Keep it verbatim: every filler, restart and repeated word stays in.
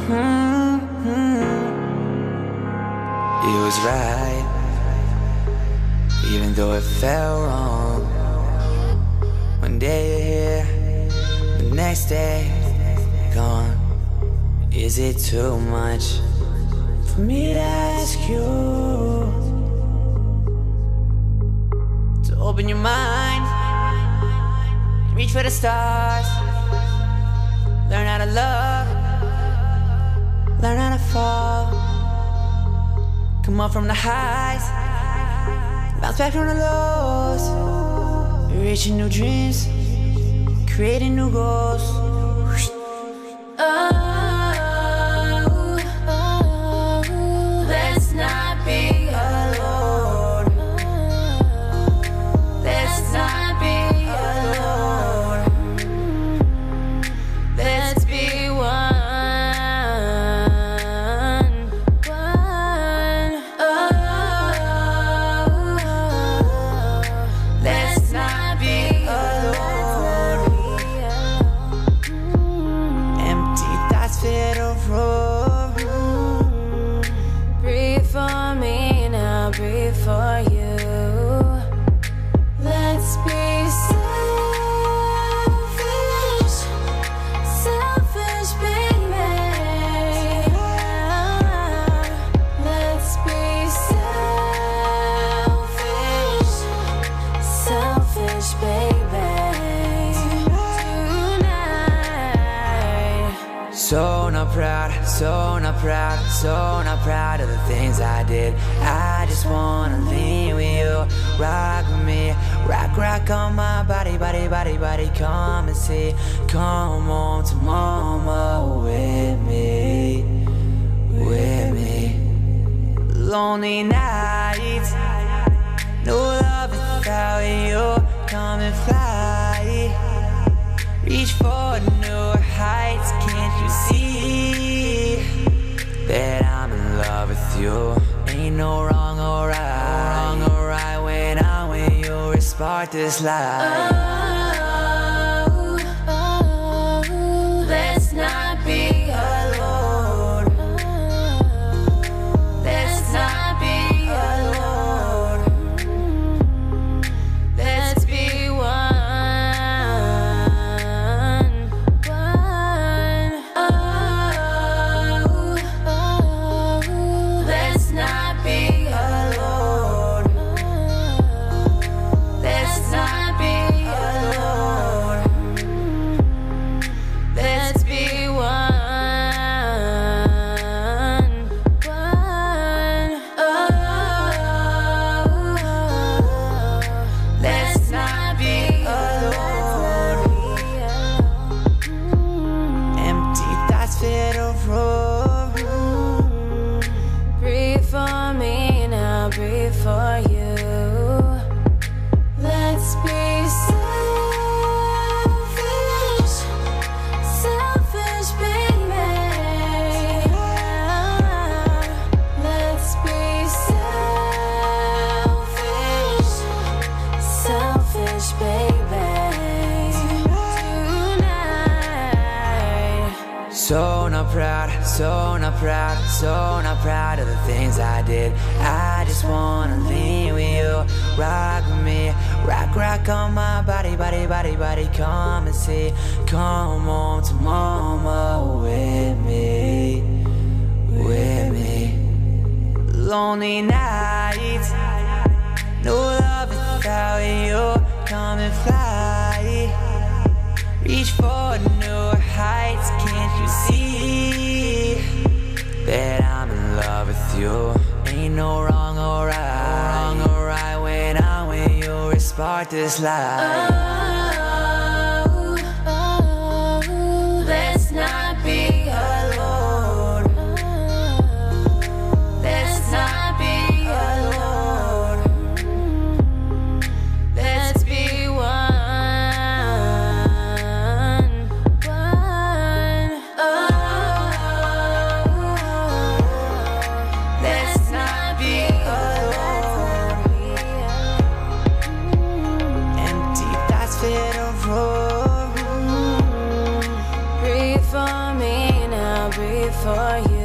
It was right, even though it felt wrong. One day you're here, the next day gone. Is it too much for me to ask you to open your mind, reach for the stars, learn how to love, learn how to fall, come up from the highs, bounce back from the lows, reaching new dreams, creating new goals. Oh, oh, let's not be alone. Let's not be alone. Let's be one. One. Oh, let's not be alone. Empty thoughts fill the room. Breathe for me now, breathe for you. Let's be selfish, selfish, baby. Let's be selfish, selfish, baby. Tonight. So not proud, so not proud, so not proud of the things I did. I just wanna lean with you, rock with me, rock, rock on my body, body, body, body. Come and see, come on to mama with me, with me. Lonely nights, no love without you. Come and fly, reach for new heights. Can't you see that I'm in love with you? Ain't no wrong or right, wrong or right when I'm with you. We spark this light. Oh, oh, let's not be alone. Let's not be alone. Let's be one. One. Oh, oh, let's not be alone. Let's not be alone. Let's be one. One. Oh, let's not be alone. Empty thoughts fill the room. Breathe for me now, breathe for you. Let's be selfish, selfish, baby. Let's be selfish, selfish, baby. Tonight. So not proud, so not proud, so not proud of the things I did. I just wanna lean with you, rock with me, rock, rock on my body, body, body, body. Come and see, come on to mama with me, with me. Lonely nights, no love without you. Come and fly, reach for new heights. Can't you see that I'm in love with you? Ain't no wrong or right, wrong or right when I'm with you. We spark this light. Oh, oh, let's not be alone. Let's not be alone. Let's be one. One. Oh, let's not be alone. Empty thoughts breathe for you.